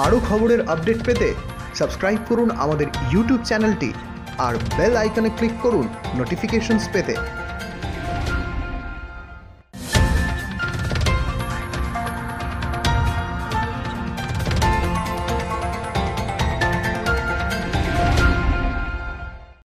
আরও খবরের আপডেট পেতে সাবস্ক্রাইব করুন আমাদের ইউটিউব চ্যানেলটি আর বেল আইকনে ক্লিক করুন নোটিফিকেশনস পেতে।